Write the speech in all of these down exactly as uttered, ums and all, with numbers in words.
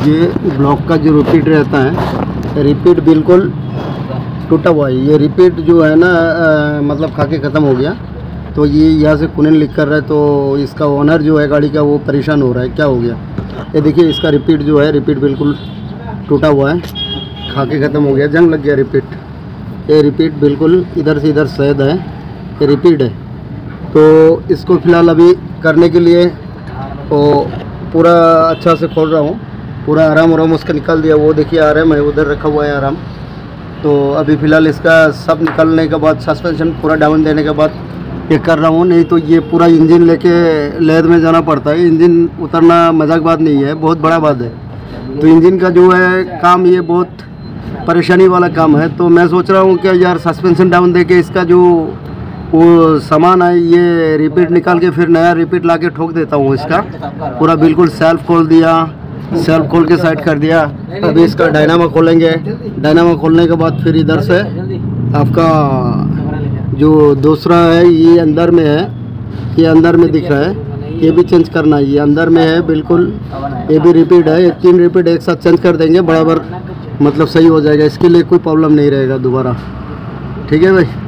ये ब्लॉक का जो रिपीट रहता है, रिपीट बिल्कुल टूटा हुआ है। ये रिपीट जो है ना आ, मतलब खा के ख़त्म हो गया। तो ये यहाँ से कुनन लिख कर रहा है, तो इसका ओनर जो है गाड़ी का वो परेशान हो रहा है, क्या हो गया। ये देखिए इसका रिपीट जो है, रिपीट बिल्कुल टूटा हुआ है, खा के ख़त्म हो गया, जंग लग गया रिपीट। ये रिपीट बिल्कुल इधर से इधर सैद है, ये रिपीट है। तो इसको फ़िलहाल अभी करने के लिए तो पूरा अच्छा से खोल रहा हूँ, पूरा आराम आराम उसका निकाल दिया। वो देखिए आराम है, उधर रखा हुआ है आराम। तो अभी फ़िलहाल इसका सब निकालने के बाद, सस्पेंशन पूरा डाउन देने के बाद ये कर रहा हूँ। नहीं तो ये पूरा इंजन लेके लैद में जाना पड़ता है। इंजन उतरना मजाक बात नहीं है, बहुत बड़ा बात है। तो इंजन का जो है काम ये बहुत परेशानी वाला काम है। तो मैं सोच रहा हूँ कि यार सस्पेंशन डाउन दे के इसका जो वो सामान है ये रिपीट निकाल के फिर नया रिपीट ला के ठोक देता हूँ। इसका पूरा बिल्कुल सेल्फ खोल दिया, सेल्फ खोल के साइड कर दिया। अभी इसका डायनामा खोलेंगे, डायनामा खोलने के बाद फिर इधर से आपका जो दूसरा है ये अंदर में है, ये अंदर में दिख रहा है, ये भी चेंज करना है। ये अंदर में है बिल्कुल, ये भी रिपीट है। ये तीन रिपीट एक साथ चेंज कर देंगे, बराबर मतलब सही हो जाएगा। इसके लिए कोई प्रॉब्लम नहीं रहेगा दोबारा। ठीक है भाई।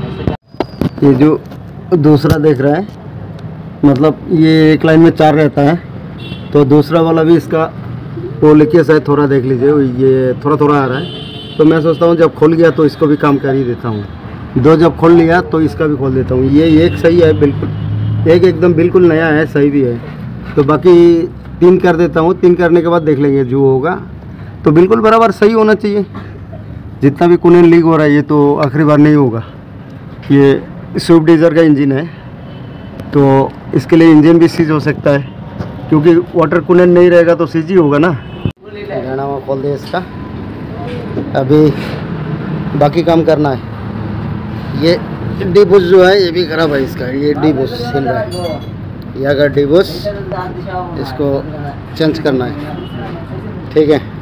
ये जो दूसरा देख रहा है, मतलब ये एक लाइन में चार रहता है, तो दूसरा वाला भी इसका वो लिखिए शायद, थोड़ा देख लीजिए, ये थोड़ा थोड़ा आ रहा है। तो मैं सोचता हूँ जब खोल गया तो इसको भी काम कर ही देता हूँ। दो जब खोल लिया तो इसका भी खोल देता हूँ। ये एक सही है बिल्कुल, एक एकदम बिल्कुल नया है, सही भी है। तो बाकी तीन कर देता हूँ, तीन करने के बाद देख लेंगे जो होगा। तो बिल्कुल बराबर सही होना चाहिए। जितना भी कुनन लीक हो रहा है ये तो आखिरी बार नहीं होगा। ये स्विफ्ट डिज़ायर का इंजन है, तो इसके लिए इंजन भी सीज हो सकता है, क्योंकि वाटर कूलेंट नहीं रहेगा तो सीज ही होगा ना। डायनामा खोल दे इसका, अभी बाकी काम करना है। ये डी बुश जो है ये भी खराब है इसका, ये डी बुश हिल रहा है, ये अगर डी बुश इसको चेंज करना है। ठीक है।